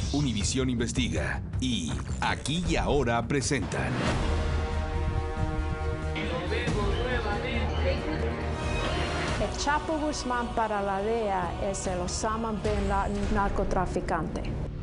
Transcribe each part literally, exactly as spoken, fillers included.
Univisión Investiga y Aquí y Ahora presentan. El Chapo Guzmán para la D E A es el Osama Bin Laden narcotraficante.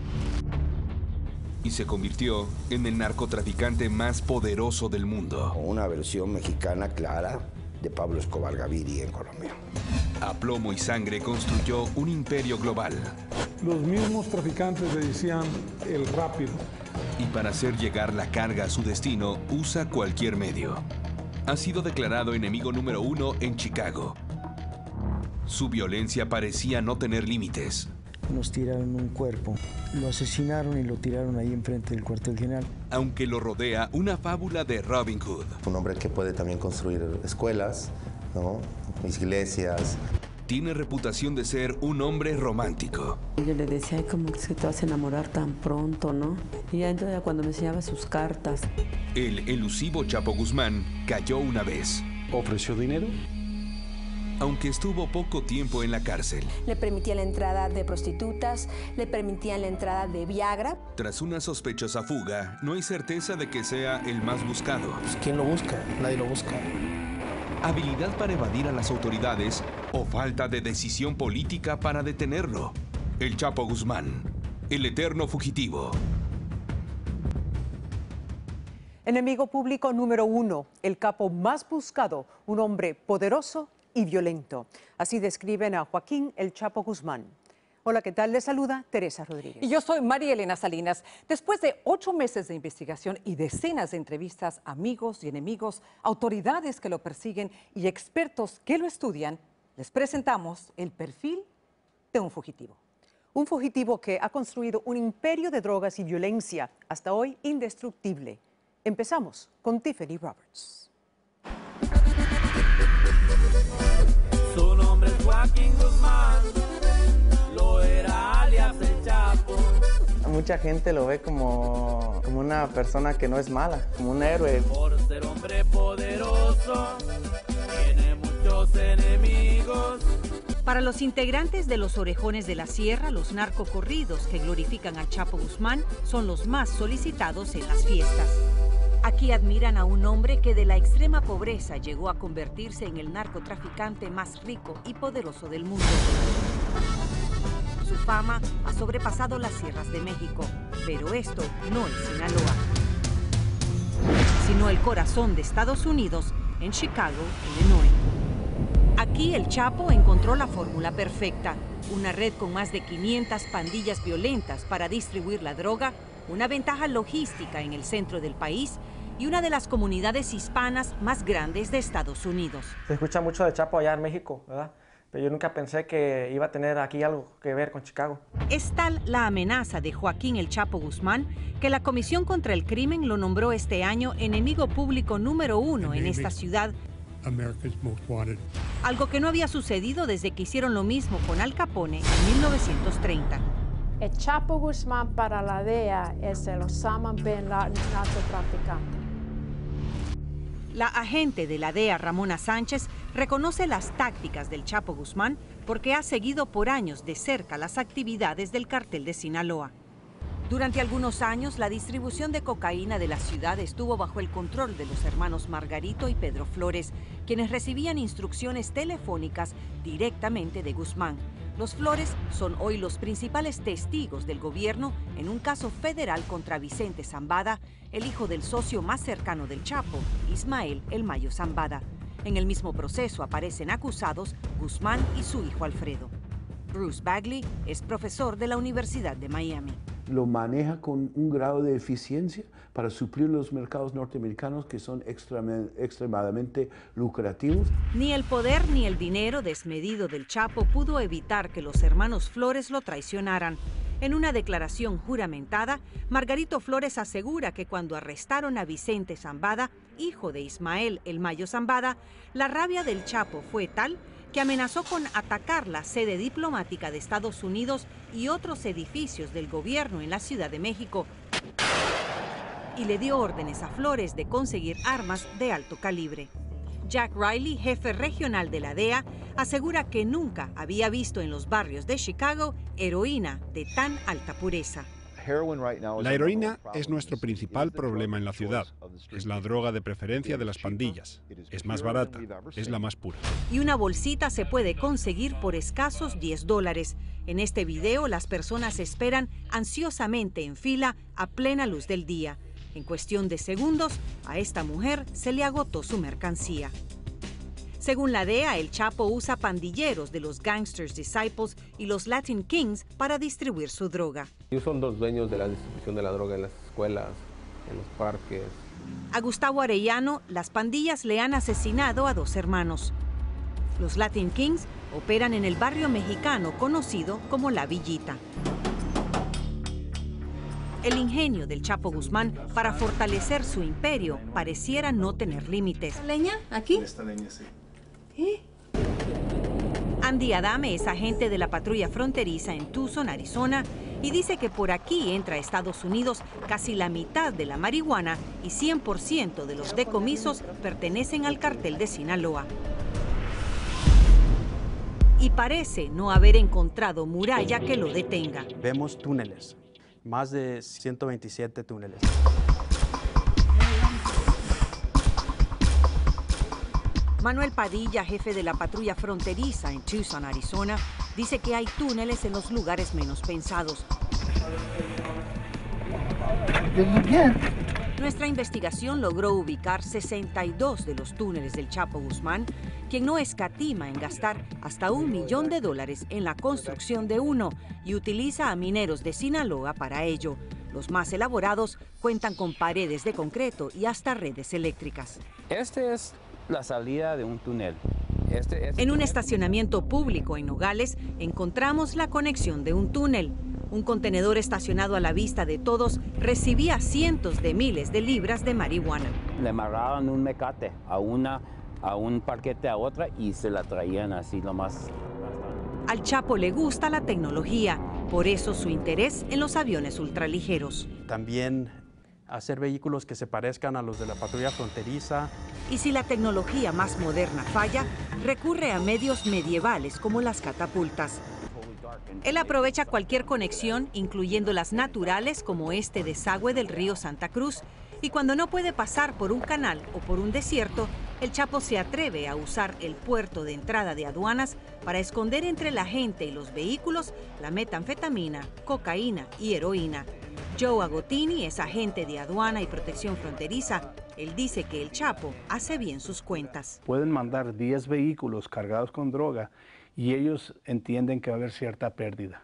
Y se convirtió en el narcotraficante más poderoso del mundo. Una versión mexicana clara de Pablo Escobar Gaviria en Colombia. A plomo y sangre construyó un imperio global. Los mismos traficantes le decían el rápido. Y para hacer llegar la carga a su destino, usa cualquier medio. Ha sido declarado enemigo número uno en Chicago. Su violencia parecía no tener límites. Nos tiraron un cuerpo, lo asesinaron y lo tiraron ahí enfrente del cuartel general. Aunque lo rodea una fábula de Robin Hood. Un hombre que puede también construir escuelas, ¿no? Iglesias. Tiene reputación de ser un hombre romántico. Yo le decía, ay, ¿cómo que te vas a enamorar tan pronto, no? Y ya entonces cuando me enseñaba sus cartas. El elusivo Chapo Guzmán cayó una vez. ¿Ofreció dinero? Aunque estuvo poco tiempo en la cárcel. Le permitían la entrada de prostitutas, le permitían la entrada de Viagra. Tras una sospechosa fuga, no hay certeza de que sea el más buscado. Pues, ¿quién lo busca? Nadie lo busca. Habilidad para evadir a las autoridades o falta de decisión política para detenerlo. El Chapo Guzmán, el eterno fugitivo. Enemigo público número uno, el capo más buscado, un hombre poderoso y violento. Así describen a Joaquín El Chapo Guzmán. Hola, ¿qué tal? Les saluda Teresa Rodríguez. Y yo soy María Elena Salinas. Después de ocho meses de investigación y decenas de entrevistas a amigos y enemigos, autoridades que lo persiguen y expertos que lo estudian, les presentamos el perfil de un fugitivo. Un fugitivo que ha construido un imperio de drogas y violencia, hasta hoy indestructible. Empezamos con Tiffany Roberts. Su nombre es Joaquín Guzmán, lo era alias el Chapo. Mucha gente lo ve como, como una persona que no es mala, como un héroe. Por ser hombre poderoso, tiene muchos enemigos. Para los integrantes de los Orejones de la Sierra, los narcocorridos que glorifican al Chapo Guzmán son los más solicitados en las fiestas. Aquí admiran a un hombre que de la extrema pobreza llegó a convertirse en el narcotraficante más rico y poderoso del mundo. Su fama ha sobrepasado las sierras de México, pero esto no es Sinaloa, sino el corazón de Estados Unidos, en Chicago, Illinois. Aquí el Chapo encontró la fórmula perfecta, una red con más de quinientas pandillas violentas para distribuir la droga, una ventaja logística en el centro del país y una de las comunidades hispanas más grandes de Estados Unidos. Se escucha mucho de Chapo allá en México, ¿verdad? Pero yo nunca pensé que iba a tener aquí algo que ver con Chicago. Es tal la amenaza de Joaquín El Chapo Guzmán que la Comisión contra el Crimen lo nombró este año enemigo público número uno en esta ciudad. America's Most Wanted. Algo que no había sucedido desde que hicieron lo mismo con Al Capone en mil novecientos treinta. El Chapo Guzmán para la D E A es el Osama Bin Laden narcotraficante. La agente de la D E A, Ramona Sánchez, reconoce las tácticas del Chapo Guzmán porque ha seguido por años de cerca las actividades del cartel de Sinaloa. Durante algunos años, la distribución de cocaína de la ciudad estuvo bajo el control de los hermanos Margarito y Pedro Flores, quienes recibían instrucciones telefónicas directamente de Guzmán. Los Flores son hoy los principales testigos del gobierno en un caso federal contra Vicente Zambada, el hijo del socio más cercano del Chapo, Ismael El Mayo Zambada. En el mismo proceso aparecen acusados Guzmán y su hijo Alfredo. Bruce Bagley es profesor de la Universidad de Miami. Lo maneja con un grado de eficiencia para suplir los mercados norteamericanos que son extremadamente lucrativos. Ni el poder ni el dinero desmedido del Chapo pudo evitar que los hermanos Flores lo traicionaran. En una declaración juramentada, Margarito Flores asegura que cuando arrestaron a Vicente Zambada, hijo de Ismael El Mayo Zambada, la rabia del Chapo fue tal que amenazó con atacar la sede diplomática de Estados Unidos y otros edificios del gobierno en la Ciudad de México. Y le dio órdenes a Flores de conseguir armas de alto calibre. Jack Riley, jefe regional de la D E A, asegura que nunca había visto en los barrios de Chicago heroína de tan alta pureza. La heroína es nuestro principal problema en la ciudad. Es la droga de preferencia de las pandillas. Es más barata, es la más pura. Y una bolsita se puede conseguir por escasos diez dólares. En este video, las personas esperan ansiosamente en fila a plena luz del día. En cuestión de segundos, a esta mujer se le agotó su mercancía. Según la D E A, el Chapo usa pandilleros de los Gangsters Disciples y los Latin Kings para distribuir su droga. Ellos son los dueños de la distribución de la droga en las escuelas, en los parques. A Gustavo Arellano, las pandillas le han asesinado a dos hermanos. Los Latin Kings operan en el barrio mexicano conocido como La Villita. El ingenio del Chapo Guzmán para fortalecer su imperio pareciera no tener límites. ¿Leña? ¿Aquí? Esta leña, sí. ¿Eh? Andy Adame es agente de la patrulla fronteriza en Tucson, Arizona, y dice que por aquí entra a Estados Unidos casi la mitad de la marihuana y cien por ciento de los decomisos pertenecen al cartel de Sinaloa. Y parece no haber encontrado muralla que lo detenga. Vemos túneles, más de ciento veintisiete túneles. Manuel Padilla, jefe de la patrulla fronteriza en Tucson, Arizona, dice que hay túneles en los lugares menos pensados. Nuestra investigación logró ubicar sesenta y dos de los túneles del Chapo Guzmán, quien no escatima en gastar hasta un millón de dólares en la construcción de uno y utiliza a mineros de Sinaloa para ello. Los más elaborados cuentan con paredes de concreto y hasta redes eléctricas. Este es la salida de un túnel. Este, este en un túnel... estacionamiento público en Nogales encontramos la conexión de un túnel. Un contenedor estacionado a la vista de todos recibía cientos de miles de libras de marihuana. Le amarraban un mecate a, una, a un parquete a otra y se la traían así nomás. Al Chapo le gusta la tecnología, por eso su interés en los aviones ultraligeros. También hacer vehículos que se parezcan a los de la patrulla fronteriza. Y si la tecnología más moderna falla, recurre a medios medievales como las catapultas. Él aprovecha cualquier conexión, incluyendo las naturales como este desagüe del río Santa Cruz, y cuando no puede pasar por un canal o por un desierto, el Chapo se atreve a usar el puerto de entrada de aduanas para esconder entre la gente y los vehículos la metanfetamina, cocaína y heroína. Joe Agotini es agente de aduana y protección fronteriza. Él dice que el Chapo hace bien sus cuentas. Pueden mandar diez vehículos cargados con droga y ellos entienden que va a haber cierta pérdida.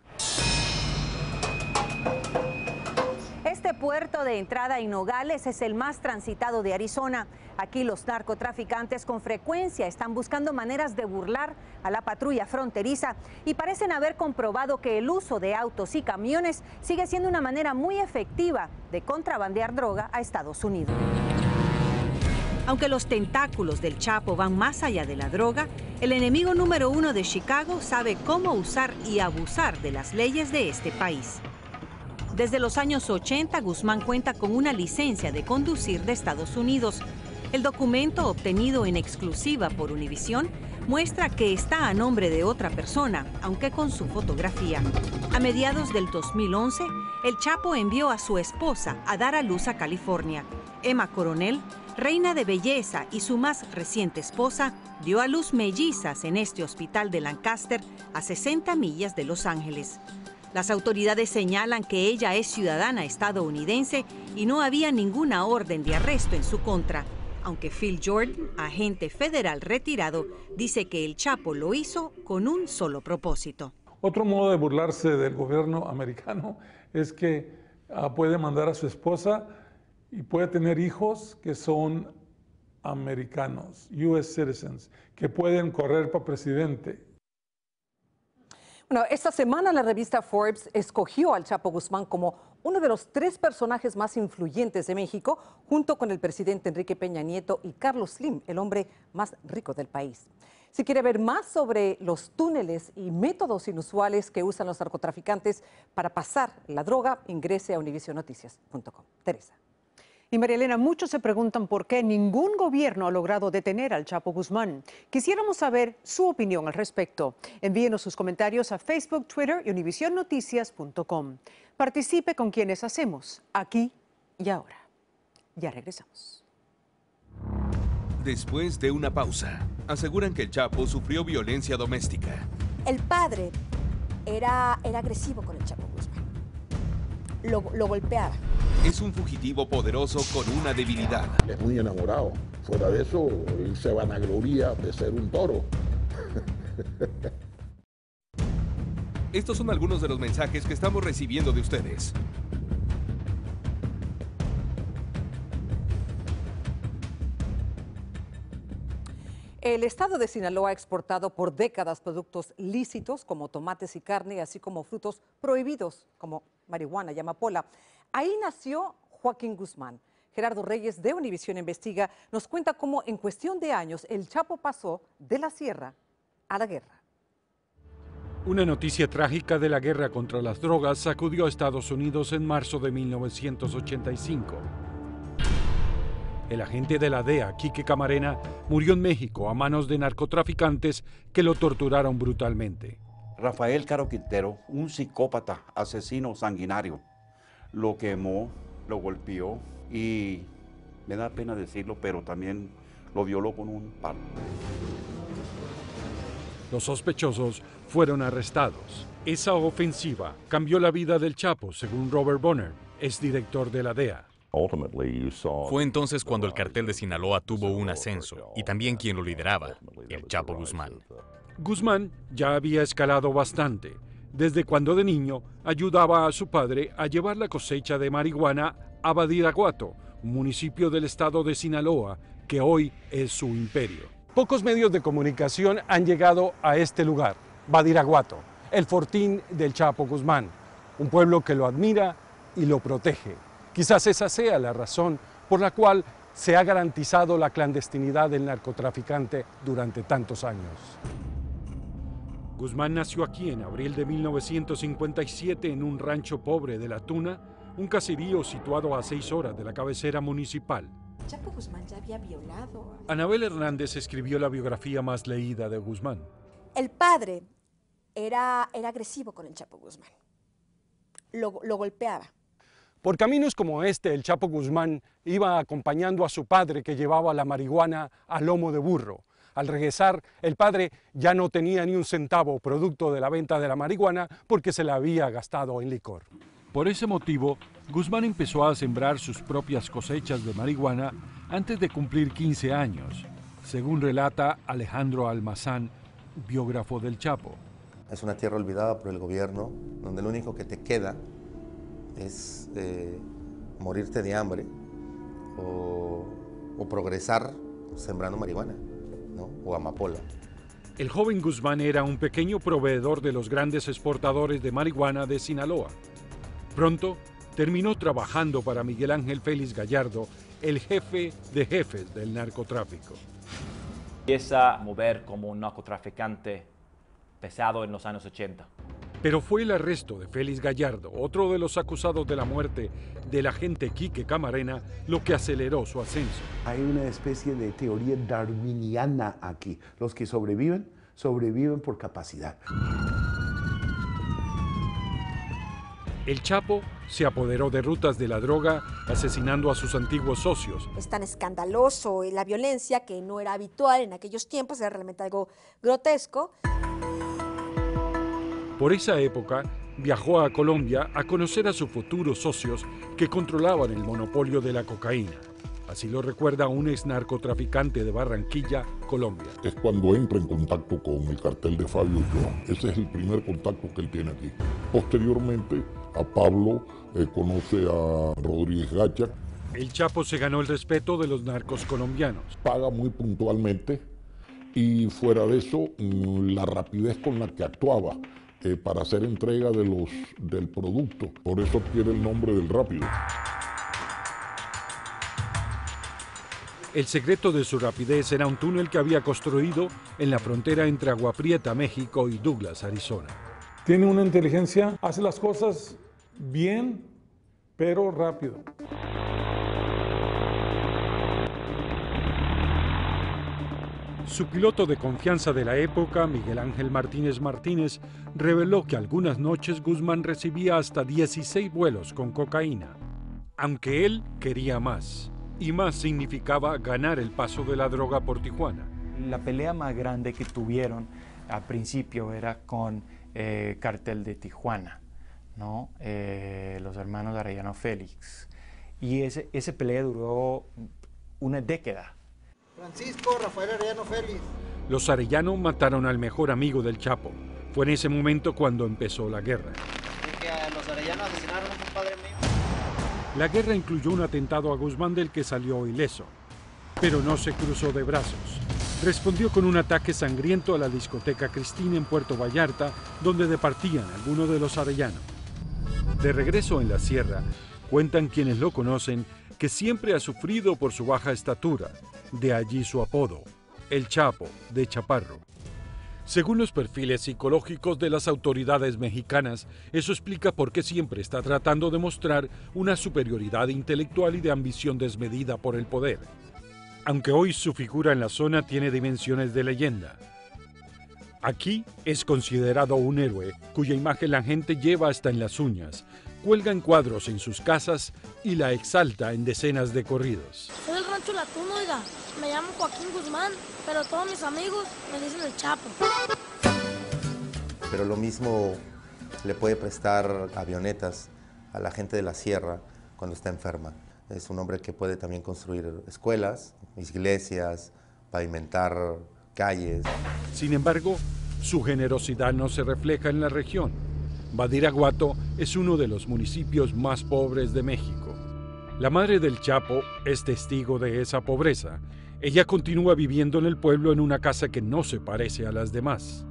Este puerto de entrada en Nogales es el más transitado de Arizona. Aquí los narcotraficantes con frecuencia están buscando maneras de burlar a la patrulla fronteriza y parecen haber comprobado que el uso de autos y camiones sigue siendo una manera muy efectiva de contrabandear droga a Estados Unidos. Aunque los tentáculos del Chapo van más allá de la droga, el enemigo número uno de Chicago sabe cómo usar y abusar de las leyes de este país. Desde los años ochenta, Guzmán cuenta con una licencia de conducir de Estados Unidos. El documento, obtenido en exclusiva por Univisión, muestra que está a nombre de otra persona, aunque con su fotografía. A mediados del dos mil once, el Chapo envió a su esposa a dar a luz a California. Emma Coronel, reina de belleza y su más reciente esposa, dio a luz mellizas en este hospital de Lancaster, a sesenta millas de Los Ángeles. Las autoridades señalan que ella es ciudadana estadounidense y no había ninguna orden de arresto en su contra, aunque Phil Jordan, agente federal retirado, dice que el Chapo lo hizo con un solo propósito. Otro modo de burlarse del gobierno americano es que uh, puede mandar a su esposa y puede tener hijos que son americanos, U S citizens, que pueden correr para presidente. Bueno, esta semana la revista Forbes escogió al Chapo Guzmán como uno de los tres personajes más influyentes de México, junto con el presidente Enrique Peña Nieto y Carlos Slim, el hombre más rico del país. Si quiere ver más sobre los túneles y métodos inusuales que usan los narcotraficantes para pasar la droga, ingrese a univision noticias punto com. Teresa. Y María Elena, muchos se preguntan por qué ningún gobierno ha logrado detener al Chapo Guzmán. Quisiéramos saber su opinión al respecto. Envíenos sus comentarios a Facebook, Twitter y univision noticias punto com. Participe con quienes hacemos aquí y ahora. Ya regresamos. Después de una pausa, aseguran que el Chapo sufrió violencia doméstica. El padre era, era agresivo con el Chapo Guzmán. Lo, lo golpeaba. Es un fugitivo poderoso con una debilidad. Es muy enamorado. Fuera de eso, él se vanagloria de ser un toro. Estos son algunos de los mensajes que estamos recibiendo de ustedes. El estado de Sinaloa ha exportado por décadas productos lícitos como tomates y carne, así como frutos prohibidos como marihuana y amapola. Ahí nació Joaquín Guzmán. Gerardo Reyes de Univisión Investiga nos cuenta cómo en cuestión de años el Chapo pasó de la sierra a la guerra. Una noticia trágica de la guerra contra las drogas sacudió a Estados Unidos en marzo de mil novecientos ochenta y cinco. El agente de la D E A, Quique Camarena, murió en México a manos de narcotraficantes que lo torturaron brutalmente. Rafael Caro Quintero, un psicópata, asesino sanguinario, lo quemó, lo golpeó y me da pena decirlo, pero también lo violó con un palo. Los sospechosos fueron arrestados. Esa ofensiva cambió la vida del Chapo, según Robert Bonner, exdirector de la D E A. Fue entonces cuando el cartel de Sinaloa tuvo un ascenso, y también quien lo lideraba, el Chapo Guzmán. Guzmán ya había escalado bastante. Desde cuando de niño ayudaba a su padre a llevar la cosecha de marihuana a Badiraguato, un municipio del estado de Sinaloa, que hoy es su imperio. Pocos medios de comunicación han llegado a este lugar, Badiraguato, el fortín del Chapo Guzmán, un pueblo que lo admira y lo protege. Quizás esa sea la razón por la cual se ha garantizado la clandestinidad del narcotraficante durante tantos años. Guzmán nació aquí en abril de mil novecientos cincuenta y siete en un rancho pobre de La Tuna, un caserío situado a seis horas de la cabecera municipal. Chapo Guzmán ya había violado. Anabel Hernández escribió la biografía más leída de Guzmán. El padre era, era agresivo con el Chapo Guzmán. Lo, lo golpeaba. Por caminos como este, el Chapo Guzmán iba acompañando a su padre que llevaba la marihuana a lomo de burro. Al regresar, el padre ya no tenía ni un centavo producto de la venta de la marihuana porque se la había gastado en licor. Por ese motivo, Guzmán empezó a sembrar sus propias cosechas de marihuana antes de cumplir quince años, según relata Alejandro Almazán, biógrafo del Chapo. Es una tierra olvidada por el gobierno, donde lo único que te queda es eh, morirte de hambre o, o progresar sembrando marihuana, ¿no? O amapola. El joven Guzmán era un pequeño proveedor de los grandes exportadores de marihuana de Sinaloa. Pronto terminó trabajando para Miguel Ángel Félix Gallardo, el jefe de jefes del narcotráfico. Empieza a mover como un narcotraficante pesado en los años ochenta. Pero fue el arresto de Félix Gallardo, otro de los acusados de la muerte del agente Quique Camarena, lo que aceleró su ascenso. Hay una especie de teoría darwiniana aquí. Los que sobreviven, sobreviven por capacidad. El Chapo se apoderó de rutas de la droga, asesinando a sus antiguos socios. Es tan escandaloso y la violencia que no era habitual en aquellos tiempos, era realmente algo grotesco. Por esa época, viajó a Colombia a conocer a sus futuros socios que controlaban el monopolio de la cocaína. Así lo recuerda un ex narcotraficante de Barranquilla, Colombia. Es cuando entra en contacto con el cartel de Fabio Ulloa. Ese es el primer contacto que él tiene aquí. Posteriormente, a Pablo eh, conoce a Rodríguez Gacha. El Chapo se ganó el respeto de los narcos colombianos. Paga muy puntualmente y fuera de eso, la rapidez con la que actuaba eh, para hacer entrega de los, del producto. Por eso adquiere el nombre del rápido. El secreto de su rapidez era un túnel que había construido en la frontera entre Agua Prieta, México, y Douglas, Arizona. Tiene una inteligencia, hace las cosas bien, pero rápido. Su piloto de confianza de la época, Miguel Ángel Martínez Martínez, reveló que algunas noches Guzmán recibía hasta dieciséis vuelos con cocaína, aunque él quería más, y más significaba ganar el paso de la droga por Tijuana. La pelea más grande que tuvieron al principio era con eh, Cartel de Tijuana, ¿no? Eh, los hermanos Arellano Félix, y ese, ese pelea duró una década. Francisco Rafael Arellano Félix. Los Arellano mataron al mejor amigo del Chapo. Fue en ese momento cuando empezó la guerra. Que a los Arellano asesinaron a un compadre mío. La guerra incluyó un atentado a Guzmán del que salió ileso, pero no se cruzó de brazos. Respondió con un ataque sangriento a la discoteca Cristina en Puerto Vallarta, donde departían algunos de los Arellano. De regreso en la sierra, cuentan quienes lo conocen que siempre ha sufrido por su baja estatura, de allí su apodo, el Chapo de Chaparro. Según los perfiles psicológicos de las autoridades mexicanas, eso explica por qué siempre está tratando de mostrar una superioridad intelectual y de ambición desmedida por el poder. Aunque hoy su figura en la zona tiene dimensiones de leyenda. Aquí es considerado un héroe cuya imagen la gente lleva hasta en las uñas, cuelga en cuadros en sus casas y la exalta en decenas de corridos. Soy del rancho Latuno, oiga. Me llamo Joaquín Guzmán, pero todos mis amigos me dicen el Chapo. Pero lo mismo le puede prestar avionetas a la gente de la sierra cuando está enferma. Es un hombre que puede también construir escuelas, iglesias, pavimentar calles. Sin embargo, su generosidad no se refleja en la región. Badiraguato es uno de los municipios más pobres de México. La madre del Chapo es testigo de esa pobreza. Ella continúa viviendo en el pueblo en una casa que no se parece a las demás.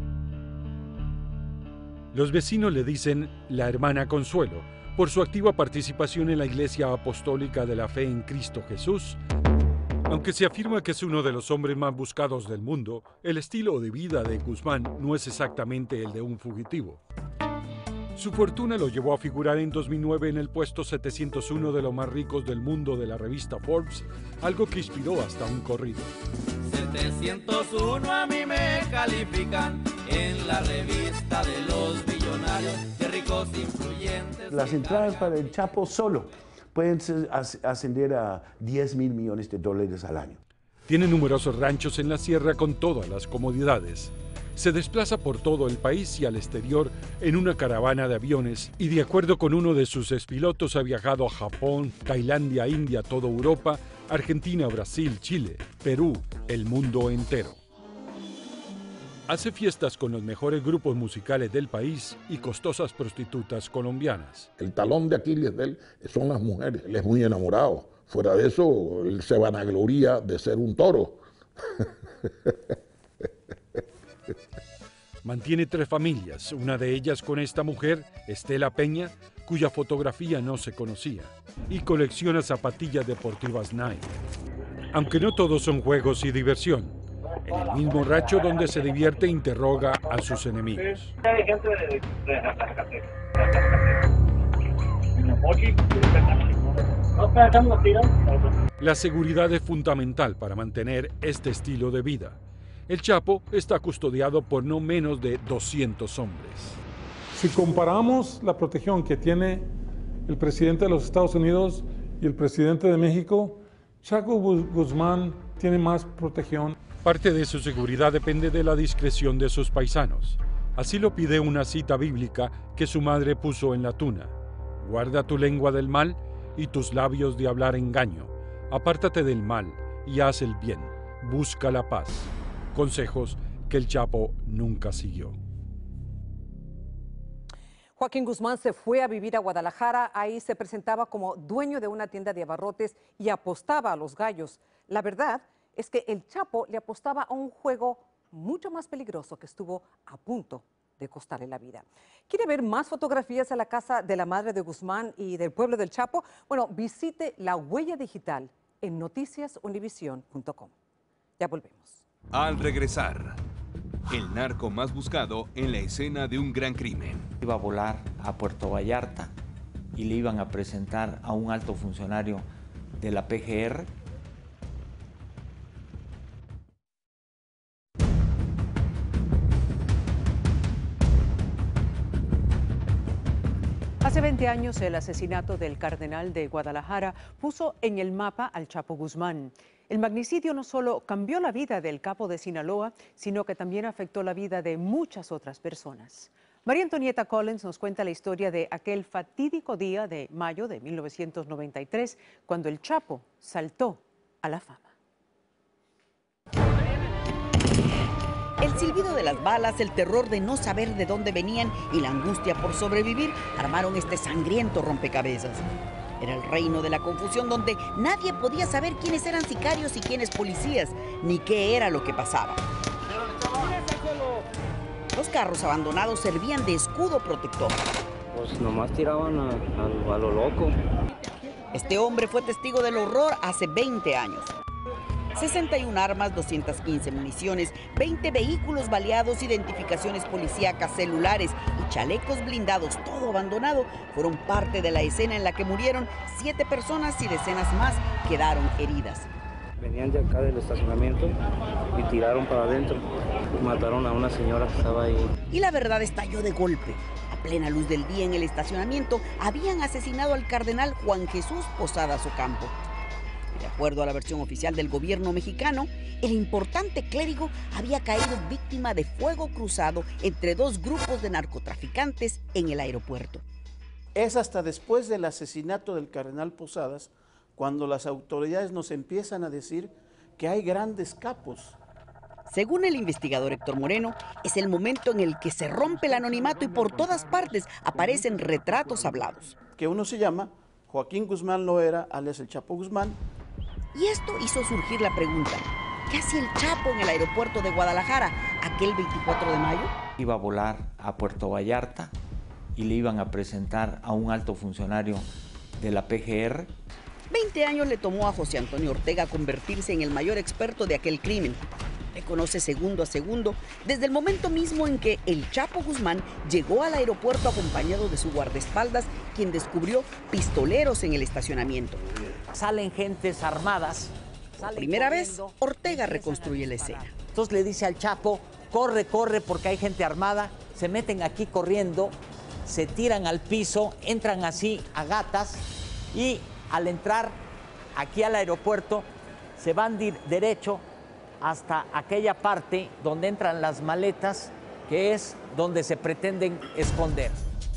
Los vecinos le dicen la hermana Consuelo por su activa participación en la Iglesia Apostólica de la Fe en Cristo Jesús. Aunque se afirma que es uno de los hombres más buscados del mundo, el estilo de vida de Guzmán no es exactamente el de un fugitivo. Su fortuna lo llevó a figurar en dos mil nueve en el puesto setecientos uno de los más ricos del mundo de la revista Forbes, algo que inspiró hasta un corrido. setecientos uno a mí me califican en la revista de los millonarios, de ricos influyentes. Las entradas para el Chapo solo pueden ascender a diez mil millones de dólares al año. Tiene numerosos ranchos en la sierra con todas las comodidades. Se desplaza por todo el país y al exterior en una caravana de aviones y de acuerdo con uno de sus expilotos ha viajado a Japón, Tailandia, India, toda Europa, Argentina, Brasil, Chile, Perú, el mundo entero. Hace fiestas con los mejores grupos musicales del país y costosas prostitutas colombianas. El talón de Aquiles de él son las mujeres, él es muy enamorado. Fuera de eso, él se vanagloria de ser un toro. Mantiene tres familias, una de ellas con esta mujer, Estela Peña, cuya fotografía no se conocía, y colecciona zapatillas deportivas Nike. Aunque no todos son juegos y diversión, en el mismo rancho donde se divierte interroga a sus enemigos. La seguridad es fundamental para mantener este estilo de vida. El Chapo está custodiado por no menos de doscientos hombres. Si comparamos la protección que tiene el presidente de los Estados Unidos y el presidente de México, Chapo Guzmán tiene más protección. Parte de su seguridad depende de la discreción de sus paisanos. Así lo pide una cita bíblica que su madre puso en la tuna. Guarda tu lengua del mal y tus labios de hablar engaño. Apártate del mal y haz el bien. Busca la paz. Consejos que el Chapo nunca siguió. Joaquín Guzmán se fue a vivir a Guadalajara. Ahí se presentaba como dueño de una tienda de abarrotes y apostaba a los gallos. La verdad es que el Chapo le apostaba a un juego mucho más peligroso que estuvo a punto de costarle la vida. ¿Quiere ver más fotografías a la casa de la madre de Guzmán y del pueblo del Chapo? Bueno, visite la huella digital en noticias univision punto com. Ya volvemos. Al regresar, el narco más buscado en la escena de un gran crimen. Iba a volar a Puerto Vallarta y le iban a presentar a un alto funcionario de la P G R Hace veinte años, el asesinato del cardenal de Guadalajara puso en el mapa al Chapo Guzmán. El magnicidio no solo cambió la vida del capo de Sinaloa, sino que también afectó la vida de muchas otras personas. María Antonieta Collins nos cuenta la historia de aquel fatídico día de mayo de mil novecientos noventa y tres, cuando el Chapo saltó a la fama. El silbido de las balas, el terror de no saber de dónde venían y la angustia por sobrevivir armaron este sangriento rompecabezas. Era el reino de la confusión donde nadie podía saber quiénes eran sicarios y quiénes policías, ni qué era lo que pasaba. Los carros abandonados servían de escudo protector. Pues nomás tiraban a, a, a lo loco. Este hombre fue testigo del horror hace veinte años. sesenta y una armas, doscientas quince municiones, veinte vehículos baleados, identificaciones policíacas, celulares y chalecos blindados, todo abandonado, fueron parte de la escena en la que murieron siete personas y decenas más quedaron heridas. Venían de acá del estacionamiento y tiraron para adentro. Mataron a una señora que estaba ahí. Y la verdad estalló de golpe. A plena luz del día en el estacionamiento habían asesinado al cardenal Juan Jesús Posadas Ocampo. De acuerdo a la versión oficial del gobierno mexicano, el importante clérigo había caído víctima de fuego cruzado entre dos grupos de narcotraficantes en el aeropuerto. Es hasta después del asesinato del cardenal Posadas cuando las autoridades nos empiezan a decir que hay grandes capos. Según el investigador Héctor Moreno, es el momento en el que se rompe el anonimato y por todas partes aparecen retratos hablados. Que uno se llama Joaquín Guzmán Loera, alias el Chapo Guzmán. Y esto hizo surgir la pregunta, ¿qué hacía el Chapo en el aeropuerto de Guadalajara aquel veinticuatro de mayo? Iba a volar a Puerto Vallarta y le iban a presentar a un alto funcionario de la P G R. veinte años le tomó a José Antonio Ortega convertirse en el mayor experto de aquel crimen. Reconoce segundo a segundo desde el momento mismo en que el Chapo Guzmán llegó al aeropuerto acompañado de su guardaespaldas, quien descubrió pistoleros en el estacionamiento. Salen gentes armadas. Por primera vez, Ortega reconstruye la escena. Entonces le dice al Chapo, corre, corre, porque hay gente armada. Se meten aquí corriendo, se tiran al piso, entran así a gatas y al entrar aquí al aeropuerto se van derecho hasta aquella parte donde entran las maletas, que es donde se pretenden esconder.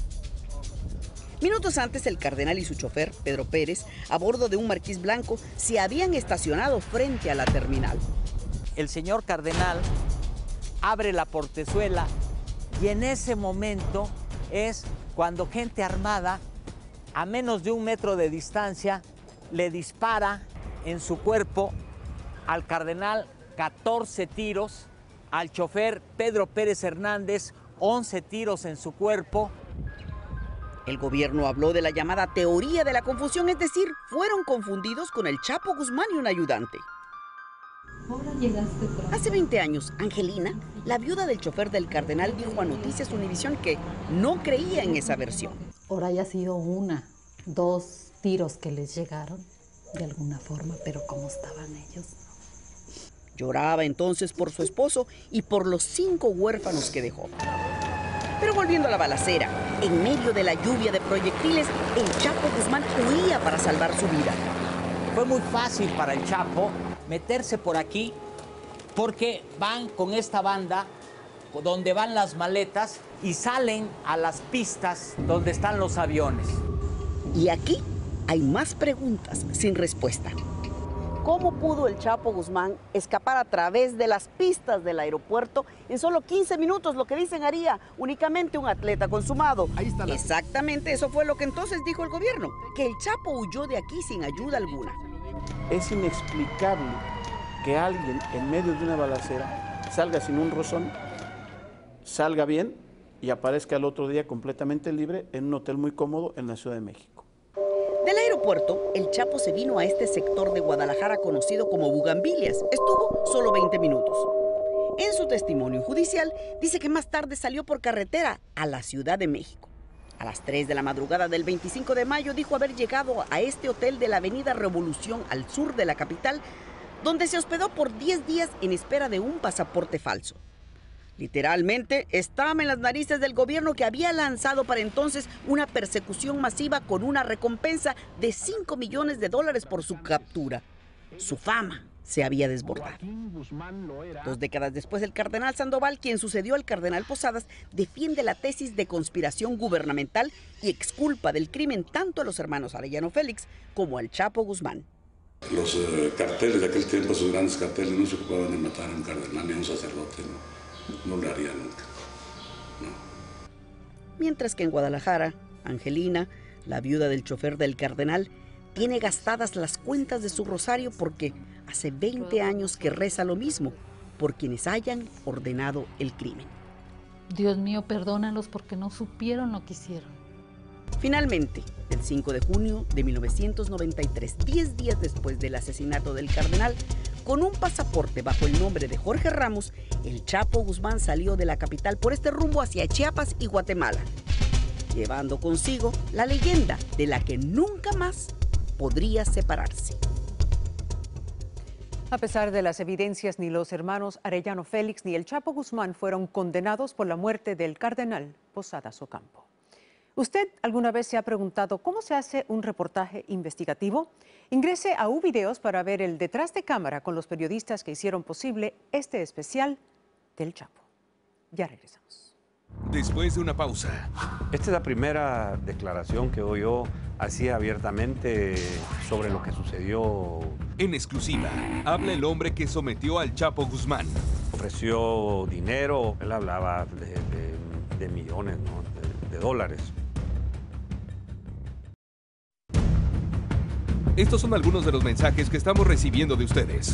Minutos antes, el cardenal y su chofer, Pedro Pérez, a bordo de un marquís blanco, se habían estacionado frente a la terminal. El señor cardenal abre la portezuela y en ese momento es cuando gente armada, a menos de un metro de distancia, le dispara en su cuerpo al cardenal catorce tiros, al chofer Pedro Pérez Hernández once tiros en su cuerpo. El gobierno habló de la llamada teoría de la confusión, es decir, fueron confundidos con el Chapo Guzmán y un ayudante. Hace veinte años, Angelina, la viuda del chofer del cardenal, dijo a Noticias Univisión que no creía en esa versión. Ahora haya sido una, dos tiros que les llegaron de alguna forma, pero ¿cómo estaban ellos? Lloraba entonces por su esposo y por los cinco huérfanos que dejó. Pero volviendo a la balacera, en medio de la lluvia de proyectiles, el Chapo Guzmán huía para salvar su vida. Fue muy fácil para el Chapo meterse por aquí porque van con esta banda donde van las maletas y salen a las pistas donde están los aviones. Y aquí hay más preguntas sin respuesta. ¿Cómo pudo el Chapo Guzmán escapar a través de las pistas del aeropuerto en solo quince minutos, lo que dicen haría únicamente un atleta consumado? Ahí está la... Exactamente, eso fue lo que entonces dijo el gobierno, que el Chapo huyó de aquí sin ayuda alguna. Es inexplicable que alguien en medio de una balacera salga sin un rozón, salga bien y aparezca el otro día completamente libre en un hotel muy cómodo en la Ciudad de México. Del aeropuerto, el Chapo se vino a este sector de Guadalajara conocido como Bugambilias. Estuvo solo veinte minutos. En su testimonio judicial, dice que más tarde salió por carretera a la Ciudad de México. A las tres de la madrugada del veinticinco de mayo dijo haber llegado a este hotel de la avenida Revolución al sur de la capital, donde se hospedó por diez días en espera de un pasaporte falso. Literalmente, estaba en las narices del gobierno que había lanzado para entonces una persecución masiva con una recompensa de cinco millones de dólares por su captura. Su fama se había desbordado. Dos décadas después, el cardenal Sandoval, quien sucedió al cardenal Posadas, defiende la tesis de conspiración gubernamental y exculpa del crimen tanto a los hermanos Arellano Félix como al Chapo Guzmán. Los uh, carteles de aquel tiempo, esos grandes carteles, no se ocupaban de matar a un cardenal ni a un sacerdote, no, no lo harían nunca. No. Mientras que en Guadalajara, Angelina, la viuda del chofer del cardenal, tiene gastadas las cuentas de su rosario porque hace veinte años que reza lo mismo por quienes hayan ordenado el crimen. Dios mío, perdónalos porque no supieron lo que hicieron. Finalmente, el cinco de junio de mil novecientos noventa y tres, diez días después del asesinato del cardenal, con un pasaporte bajo el nombre de Jorge Ramos, el Chapo Guzmán salió de la capital por este rumbo hacia Chiapas y Guatemala, llevando consigo la leyenda de la que nunca más podría separarse. A pesar de las evidencias, ni los hermanos Arellano Félix ni el Chapo Guzmán fueron condenados por la muerte del cardenal Posadas Ocampo. ¿Usted alguna vez se ha preguntado cómo se hace un reportaje investigativo? Ingrese a U-Videos para ver el detrás de cámara con los periodistas que hicieron posible este especial del Chapo. Ya regresamos. Después de una pausa. Esta es la primera declaración que yo hacía abiertamente sobre lo que sucedió. En exclusiva, habla el hombre que sometió al Chapo Guzmán. Ofreció dinero, él hablaba de, de, de millones, ¿no? de, de dólares. Estos son algunos de los mensajes que estamos recibiendo de ustedes.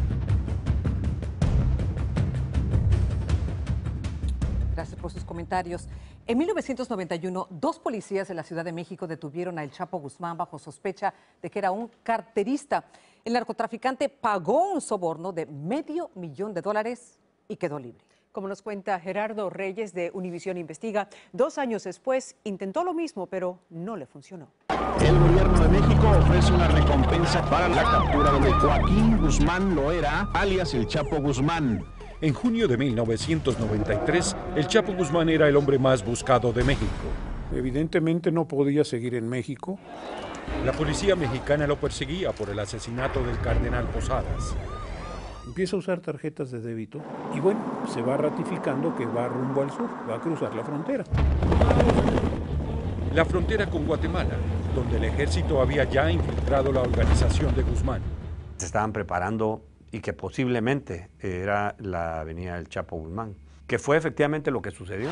Gracias por sus comentarios. En mil novecientos noventa y uno, dos policías de la Ciudad de México detuvieron a El Chapo Guzmán bajo sospecha de que era un carterista. El narcotraficante pagó un soborno de medio millón de dólares y quedó libre. Como nos cuenta Gerardo Reyes de Univisión Investiga, dos años después intentó lo mismo, pero no le funcionó. El gobierno de México ofrece una recompensa para la captura de Joaquín Guzmán Loera, alias El Chapo Guzmán. En junio de mil novecientos noventa y tres, el Chapo Guzmán era el hombre más buscado de México. Evidentemente no podía seguir en México. La policía mexicana lo perseguía por el asesinato del cardenal Posadas. Empieza a usar tarjetas de débito y bueno, se va ratificando que va rumbo al sur, va a cruzar la frontera. La frontera con Guatemala, donde el ejército había ya infiltrado la organización de Guzmán. Se estaban preparando y que posiblemente era la avenida del Chapo Guzmán, que fue efectivamente lo que sucedió.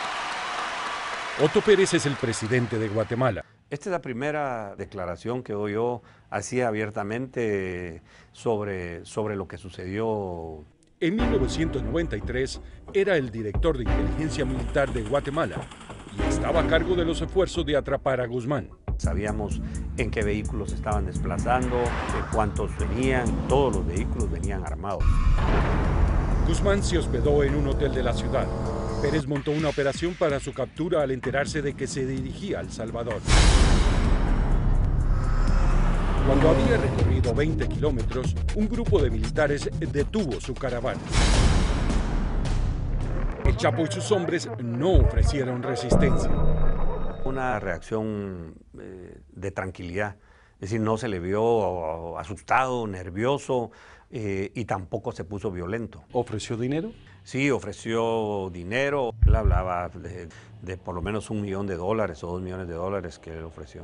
Otto Pérez es el presidente de Guatemala. Esta es la primera declaración que yo hacía abiertamente sobre, sobre lo que sucedió. En mil novecientos noventa y tres era el director de inteligencia militar de Guatemala y estaba a cargo de los esfuerzos de atrapar a Guzmán. Sabíamos en qué vehículos estaban desplazando, cuántos venían, todos los vehículos venían armados. Guzmán se hospedó en un hotel de la ciudad. Pérez montó una operación para su captura al enterarse de que se dirigía a El Salvador. Cuando había recorrido veinte kilómetros, un grupo de militares detuvo su caravana. El Chapo y sus hombres no ofrecieron resistencia. Una reacción eh, de tranquilidad, es decir, no se le vio asustado, nervioso eh, y tampoco se puso violento. ¿Ofreció dinero? Sí, ofreció dinero. Él hablaba de, de por lo menos un millón de dólares o dos millones de dólares que él ofreció.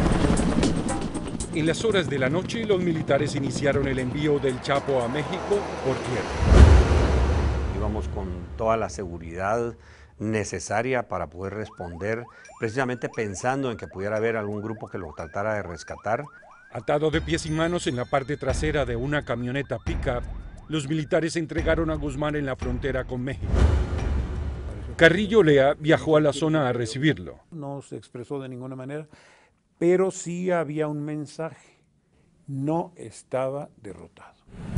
En las horas de la noche, los militares iniciaron el envío del Chapo a México por tierra. Íbamos con toda la seguridad necesaria para poder responder, precisamente pensando en que pudiera haber algún grupo que lo tratara de rescatar. Atado de pies y manos en la parte trasera de una camioneta pick-up, los militares entregaron a Guzmán en la frontera con México. Carrillo Lea viajó a la zona a recibirlo. No se expresó de ninguna manera, pero sí había un mensaje. No estaba derrotado.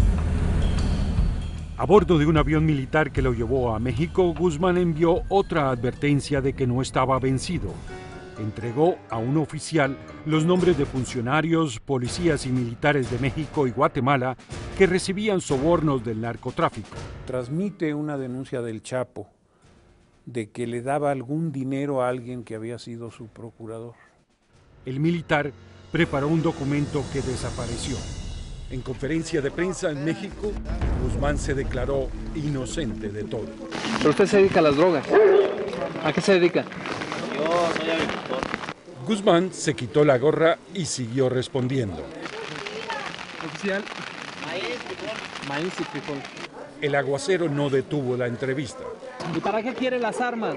A bordo de un avión militar que lo llevó a México, Guzmán envió otra advertencia de que no estaba vencido. Entregó a un oficial los nombres de funcionarios, policías y militares de México y Guatemala que recibían sobornos del narcotráfico. Transmite una denuncia del Chapo de que le daba algún dinero a alguien que había sido su procurador. El militar preparó un documento que desapareció. En conferencia de prensa en México, Guzmán se declaró inocente de todo. Pero usted se dedica a las drogas. ¿A qué se dedica? Yo soy agricultor. Guzmán se quitó la gorra y siguió respondiendo. Oficial. Maíz, frijol. Maíz y frijol. El aguacero no detuvo la entrevista. ¿Y para qué quiere las armas?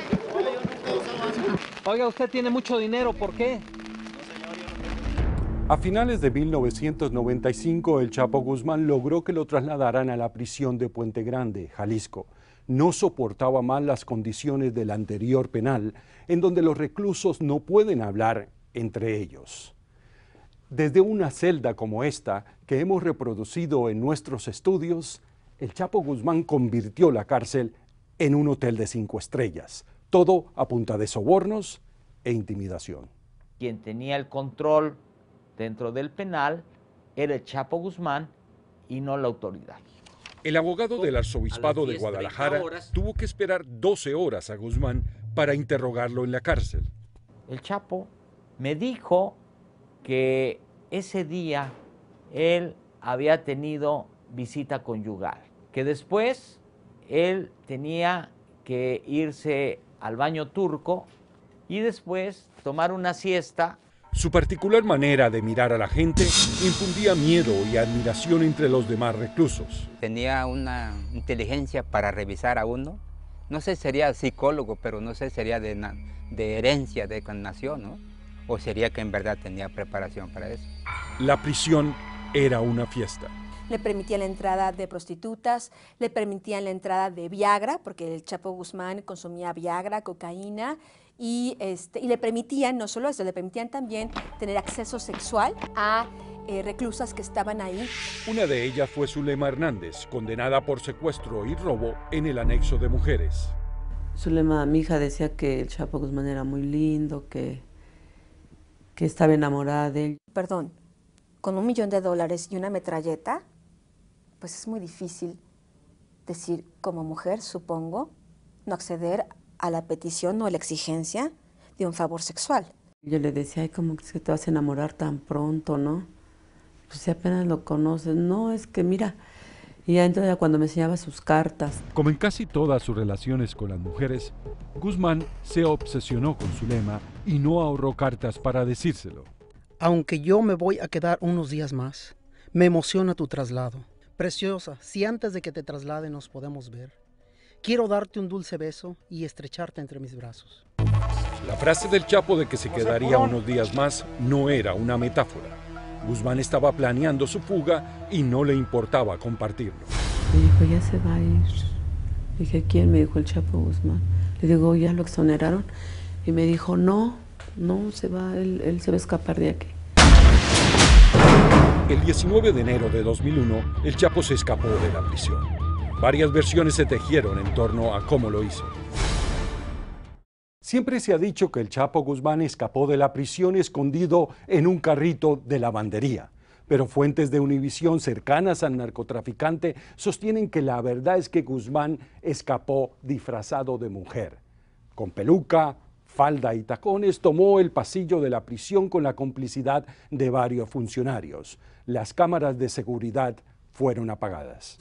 Oiga, usted tiene mucho dinero, ¿por qué? A finales de mil novecientos noventa y cinco, el Chapo Guzmán logró que lo trasladaran a la prisión de Puente Grande, Jalisco. No soportaba más las condiciones del anterior penal, en donde los reclusos no pueden hablar entre ellos. Desde una celda como esta, que hemos reproducido en nuestros estudios, el Chapo Guzmán convirtió la cárcel en un hotel de cinco estrellas, todo a punta de sobornos e intimidación. Quien tenía el control dentro del penal era el Chapo Guzmán y no la autoridad. El abogado del arzobispado de Guadalajara tuvo que esperar doce horas a Guzmán para interrogarlo en la cárcel. El Chapo me dijo que ese día él había tenido visita conyugal, que después él tenía que irse al baño turco y después tomar una siesta. Su particular manera de mirar a la gente infundía miedo y admiración entre los demás reclusos. Tenía una inteligencia para revisar a uno. No sé, sería psicólogo, pero no sé, sería de, de herencia, de nación, ¿no? O sería que en verdad tenía preparación para eso. La prisión era una fiesta. Le permitían la entrada de prostitutas, le permitían la entrada de Viagra, porque el Chapo Guzmán consumía Viagra, cocaína, y, este, y le permitían, no solo eso, le permitían también tener acceso sexual a eh, reclusas que estaban ahí. Una de ellas fue Zulema Hernández, condenada por secuestro y robo en el anexo de mujeres. Zulema, mi hija, decía que el Chapo Guzmán era muy lindo, que, que estaba enamorada de él. Perdón, con un millón de dólares y una metralleta, pues es muy difícil decir, como mujer, supongo, no acceder a la petición o a la exigencia de un favor sexual. Yo le decía, ay, ¿cómo que te vas a enamorar tan pronto, no? Pues si apenas lo conoces. No, es que mira, y ya entonces cuando me enseñaba sus cartas. Como en casi todas sus relaciones con las mujeres, Guzmán se obsesionó con Zulema y no ahorró cartas para decírselo. Aunque yo me voy a quedar unos días más, me emociona tu traslado. Preciosa, si antes de que te traslade nos podemos ver, quiero darte un dulce beso y estrecharte entre mis brazos. La frase del Chapo de que se quedaría unos días más no era una metáfora. Guzmán estaba planeando su fuga y no le importaba compartirlo. Me dijo, ya se va a ir. Dije, ¿quién? Me dijo, el Chapo Guzmán. Le digo, ¿ya lo exoneraron? Y me dijo, no, no, se va, él, él se va a escapar de aquí. El diecinueve de enero de dos mil uno, el Chapo se escapó de la prisión. Varias versiones se tejieron en torno a cómo lo hizo. Siempre se ha dicho que el Chapo Guzmán escapó de la prisión escondido en un carrito de lavandería. Pero fuentes de Univisión cercanas al narcotraficante sostienen que la verdad es que Guzmán escapó disfrazado de mujer. Con peluca, falda y tacones, tomó el pasillo de la prisión con la complicidad de varios funcionarios. Las cámaras de seguridad fueron apagadas.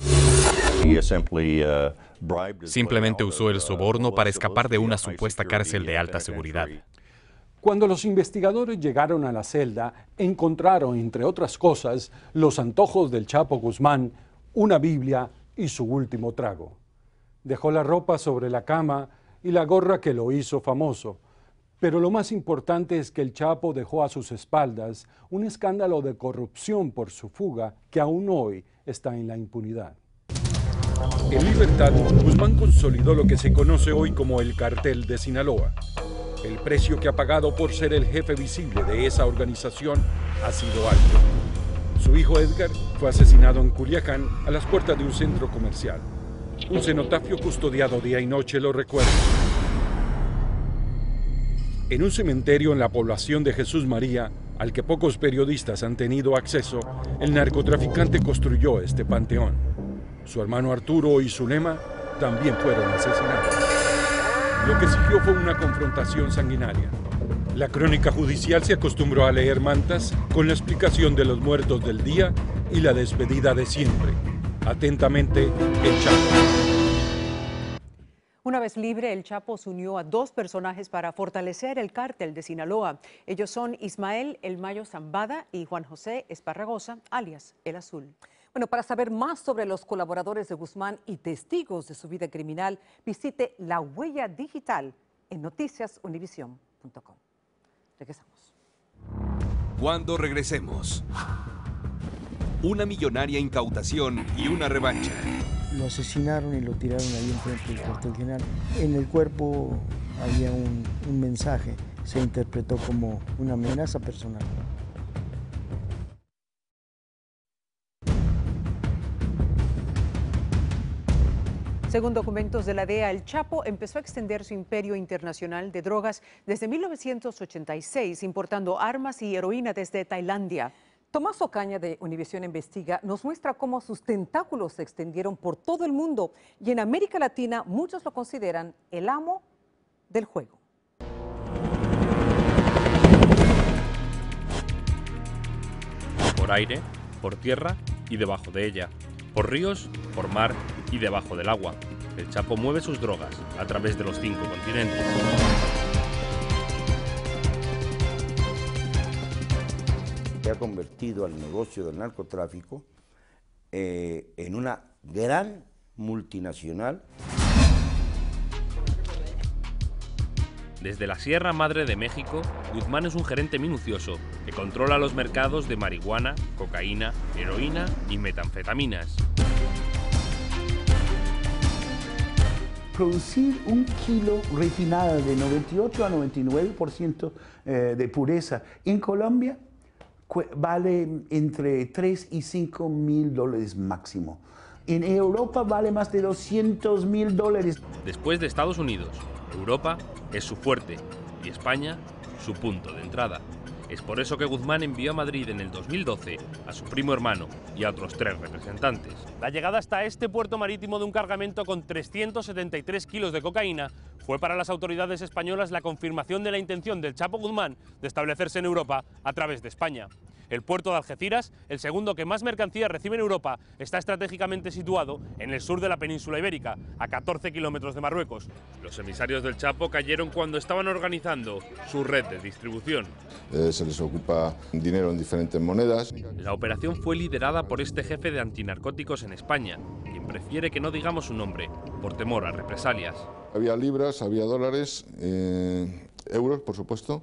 Simplemente usó el soborno para escapar de una supuesta cárcel de alta seguridad. Cuando los investigadores llegaron a la celda, encontraron, entre otras cosas, los antojos del Chapo Guzmán, una Biblia y su último trago. Dejó la ropa sobre la cama y la gorra que lo hizo famoso. Pero lo más importante es que el Chapo dejó a sus espaldas un escándalo de corrupción por su fuga que aún hoy está en la impunidad. En libertad, Guzmán consolidó lo que se conoce hoy como el Cartel de Sinaloa. El precio que ha pagado por ser el jefe visible de esa organización ha sido alto. Su hijo Edgar fue asesinado en Culiacán a las puertas de un centro comercial. Un cenotafio custodiado día y noche lo recuerda. En un cementerio en la población de Jesús María, al que pocos periodistas han tenido acceso, el narcotraficante construyó este panteón. Su hermano Arturo y Zulema también fueron asesinados. Lo que siguió fue una confrontación sanguinaria. La crónica judicial se acostumbró a leer mantas con la explicación de los muertos del día y la despedida de siempre. Atentamente, el Chapo. Una vez libre, el Chapo se unió a dos personajes para fortalecer el cártel de Sinaloa. Ellos son Ismael El Mayo Zambada y Juan José Esparragosa, alias El Azul. Bueno, para saber más sobre los colaboradores de Guzmán y testigos de su vida criminal, visite La Huella Digital en noticias univision punto com. Regresamos. Cuando regresemos, una millonaria incautación y una revancha. Lo asesinaron y lo tiraron ahí enfrente del cuartel general. En el cuerpo había un, un mensaje, se interpretó como una amenaza personal. Según documentos de la D E A, el Chapo empezó a extender su imperio internacional de drogas desde mil novecientos ochenta y seis, importando armas y heroína desde Tailandia. Tomás Ocaña de Univision Investiga nos muestra cómo sus tentáculos se extendieron por todo el mundo y en América Latina muchos lo consideran el amo del juego. Por aire, por tierra y debajo de ella, por ríos, por mar y debajo del agua. El Chapo mueve sus drogas a través de los cinco continentes. Ha convertido al negocio del narcotráfico eh, en una gran multinacional. Desde la Sierra Madre de México, Guzmán es un gerente minucioso que controla los mercados de marihuana, cocaína, heroína y metanfetaminas. Producir un kilo refinado de noventa y ocho a noventa y nueve por ciento de pureza en Colombia vale entre tres y cinco mil dólares máximo. En Europa vale más de doscientos mil dólares. Después de Estados Unidos, Europa es su fuerte y España su punto de entrada. Es por eso que Guzmán envió a Madrid en el dos mil doce a su primo hermano y a otros tres representantes. La llegada hasta este puerto marítimo de un cargamento con trescientos setenta y tres kilos de cocaína fue para las autoridades españolas la confirmación de la intención del Chapo Guzmán de establecerse en Europa a través de España. El puerto de Algeciras, el segundo que más mercancías recibe en Europa, está estratégicamente situado en el sur de la península ibérica, a catorce kilómetros de Marruecos. Los emisarios del Chapo cayeron cuando estaban organizando su red de distribución. Eh, se les ocupa dinero en diferentes monedas. La operación fue liderada por este jefe de antinarcóticos en España, quien prefiere que no digamos su nombre, por temor a represalias. Había libras, había dólares, eh, euros, por supuesto.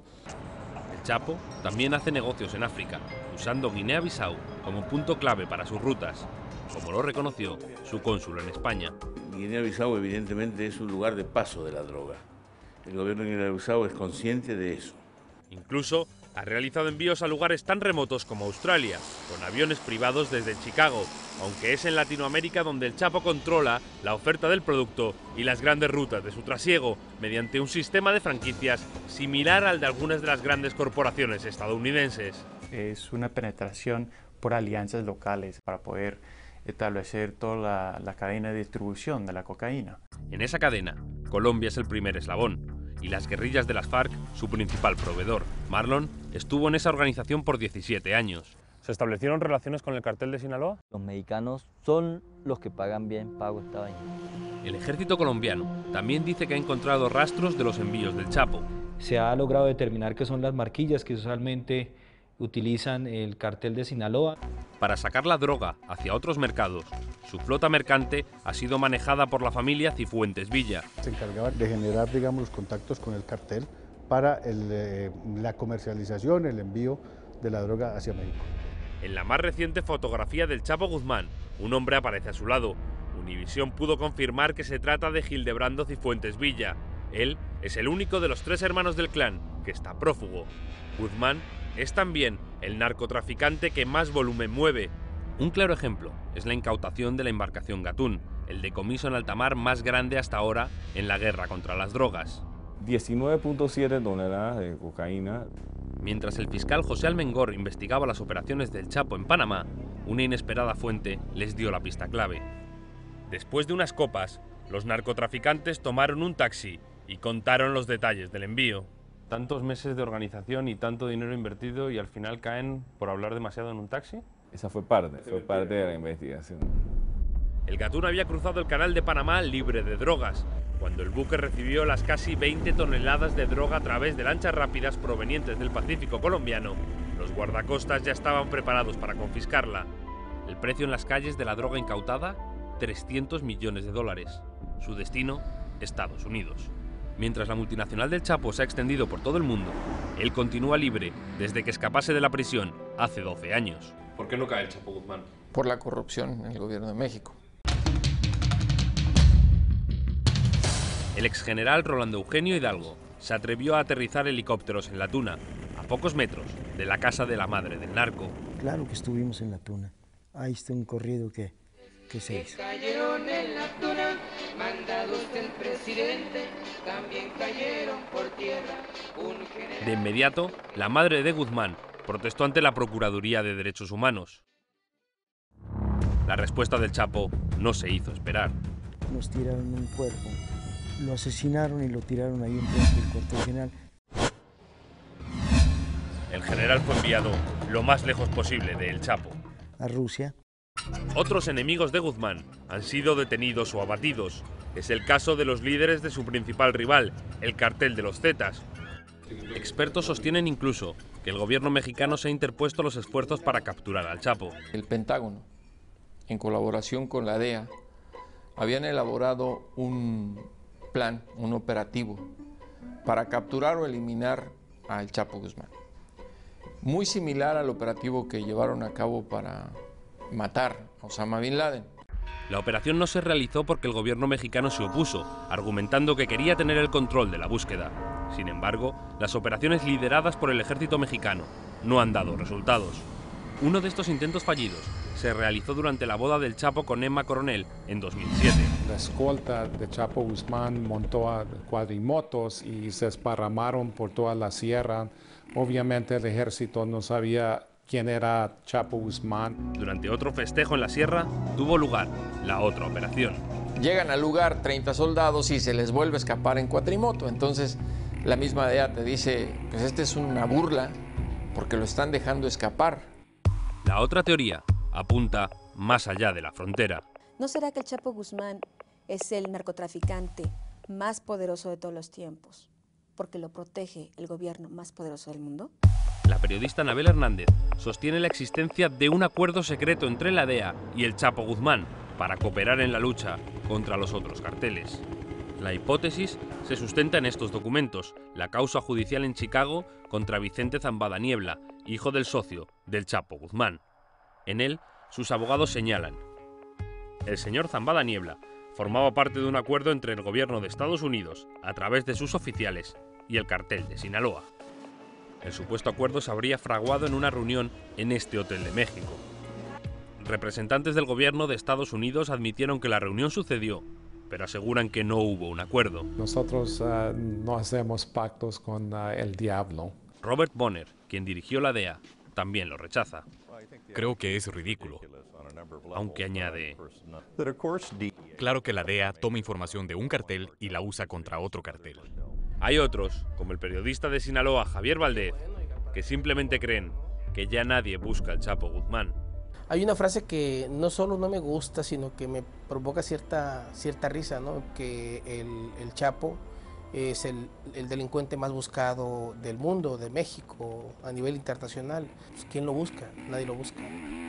El Chapo también hace negocios en África, usando Guinea-Bissau como punto clave para sus rutas, como lo reconoció su cónsul en España. Guinea-Bissau evidentemente es un lugar de paso de la droga. El gobierno de Guinea-Bissau es consciente de eso. Incluso ha realizado envíos a lugares tan remotos como Australia, con aviones privados desde Chicago, aunque es en Latinoamérica donde el Chapo controla la oferta del producto y las grandes rutas de su trasiego, mediante un sistema de franquicias similar al de algunas de las grandes corporaciones estadounidenses. Es una penetración por alianzas locales para poder establecer toda la, la cadena de distribución de la cocaína. En esa cadena, Colombia es el primer eslabón, y las guerrillas de las FARC su principal proveedor. Marlon estuvo en esa organización por diecisiete años. ¿Se establecieron relaciones con el cartel de Sinaloa? Los mexicanos son los que pagan bien pago esta vaina. El ejército colombiano también dice que ha encontrado rastros de los envíos del Chapo. Se ha logrado determinar que son las marquillas que usualmente utilizan el cartel de Sinaloa. Para sacar la droga hacia otros mercados, su flota mercante ha sido manejada por la familia Cifuentes Villa. Se encargaba de generar, digamos, los contactos con el cartel para el, eh, la comercialización, el envío de la droga hacia México. En la más reciente fotografía del Chapo Guzmán, un hombre aparece a su lado. Univision pudo confirmar que se trata de Gildebrando Cifuentes Villa. Él es el único de los tres hermanos del clan que está prófugo. Guzmán es también el narcotraficante que más volumen mueve. Un claro ejemplo es la incautación de la embarcación Gatún, el decomiso en alta mar más grande hasta ahora en la guerra contra las drogas. diecinueve punto siete toneladas de cocaína. Mientras el fiscal José Almengor investigaba las operaciones del Chapo en Panamá, una inesperada fuente les dio la pista clave. Después de unas copas, los narcotraficantes tomaron un taxi y contaron los detalles del envío. Tantos meses de organización y tanto dinero invertido y al final caen por hablar demasiado en un taxi. Esa fue parte, fue parte de la investigación. El Gatún había cruzado el canal de Panamá libre de drogas, cuando el buque recibió las casi veinte toneladas de droga a través de lanchas rápidas provenientes del Pacífico colombiano. Los guardacostas ya estaban preparados para confiscarla. El precio en las calles de la droga incautada, trescientos millones de dólares. Su destino, Estados Unidos. Mientras la multinacional del Chapo se ha extendido por todo el mundo, él continúa libre desde que escapase de la prisión hace doce años. ¿Por qué no cae el Chapo Guzmán? Por la corrupción en el gobierno de México. El exgeneral Rolando Eugenio Hidalgo se atrevió a aterrizar helicópteros en La Tuna, a pocos metros de la casa de la madre del narco. Claro que estuvimos en La Tuna. Ahí está un corrido que, que se hizo. Cayeron en La Tuna, mandados del presidente, también cayeron por tierra. Un general... De inmediato, la madre de Guzmán protestó ante la Procuraduría de Derechos Humanos. La respuesta del Chapo no se hizo esperar. Nos tiraron un cuerpo, lo asesinaron y lo tiraron ahí en frente del cuartel general. El general fue enviado lo más lejos posible de El Chapo. A Rusia. Otros enemigos de Guzmán han sido detenidos o abatidos. Es el caso de los líderes de su principal rival, el Cartel de los Zetas. Expertos sostienen incluso que el gobierno mexicano se ha interpuesto los esfuerzos para capturar al Chapo. El Pentágono, en colaboración con la D E A, habían elaborado un plan, un operativo, para capturar o eliminar al Chapo Guzmán. Muy similar al operativo que llevaron a cabo para matar a Osama Bin Laden. La operación no se realizó porque el gobierno mexicano se opuso, argumentando que quería tener el control de la búsqueda. Sin embargo, las operaciones lideradas por el ejército mexicano no han dado resultados. Uno de estos intentos fallidos se realizó durante la boda del Chapo con Emma Coronel en dos mil siete. La escolta de Chapo Guzmán montó a cuadrimotos y se esparramaron por toda la sierra. Obviamente el ejército no sabía quién era Chapo Guzmán. Durante otro festejo en la sierra tuvo lugar la otra operación. Llegan al lugar treinta soldados y se les vuelve a escapar en cuatrimoto. Entonces la misma D E A te dice, pues esta es una burla porque lo están dejando escapar. La otra teoría apunta más allá de la frontera. ¿No será que el Chapo Guzmán es el narcotraficante más poderoso de todos los tiempos, porque lo protege el gobierno más poderoso del mundo? La periodista Anabel Hernández sostiene la existencia de un acuerdo secreto entre la D E A y el Chapo Guzmán para cooperar en la lucha contra los otros carteles. La hipótesis se sustenta en estos documentos, la causa judicial en Chicago contra Vicente Zambada Niebla, hijo del socio del Chapo Guzmán. En él, sus abogados señalan: el señor Zambada Niebla formaba parte de un acuerdo entre el gobierno de Estados Unidos, a través de sus oficiales, y el cartel de Sinaloa. El supuesto acuerdo se habría fraguado en una reunión en este hotel de México. Representantes del gobierno de Estados Unidos admitieron que la reunión sucedió, pero aseguran que no hubo un acuerdo. Nosotros uh, no hacemos pactos con uh, el diablo. Robert Bonner, quien dirigió la D E A, también lo rechaza. Creo que es ridículo. Aunque añade: claro que la D E A toma información de un cartel y la usa contra otro cartel. Hay otros, como el periodista de Sinaloa Javier Valdez, que simplemente creen que ya nadie busca al Chapo Guzmán. Hay una frase que no solo no me gusta, sino que me provoca cierta, cierta risa, ¿no? Que el, el Chapo es el, el delincuente más buscado del mundo, de México, a nivel internacional. Pues, ¿quién lo busca? Nadie lo busca.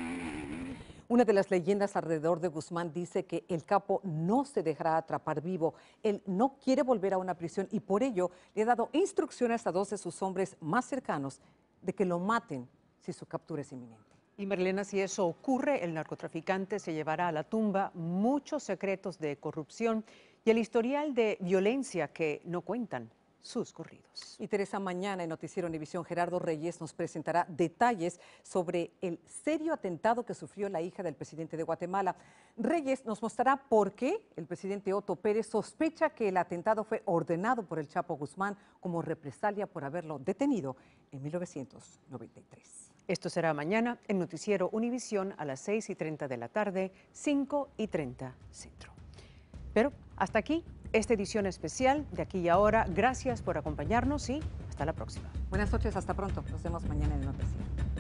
Una de las leyendas alrededor de Guzmán dice que el capo no se dejará atrapar vivo. Él no quiere volver a una prisión y por ello le ha dado instrucciones a dos de sus hombres más cercanos de que lo maten si su captura es inminente. Y Marilena, si eso ocurre, el narcotraficante se llevará a la tumba muchos secretos de corrupción y el historial de violencia que no cuentan. sus corridos. Y Teresa, mañana en Noticiero Univisión, Gerardo Reyes nos presentará detalles sobre el serio atentado que sufrió la hija del presidente de Guatemala. Reyes nos mostrará por qué el presidente Otto Pérez sospecha que el atentado fue ordenado por el Chapo Guzmán como represalia por haberlo detenido en mil novecientos noventa y tres. Esto será mañana en Noticiero Univisión a las seis y treinta de la tarde, cinco y treinta Centro. Pero hasta aquí esta edición especial de Aquí y Ahora. Gracias por acompañarnos y hasta la próxima. Buenas noches, hasta pronto. Nos vemos mañana en el Noticiero.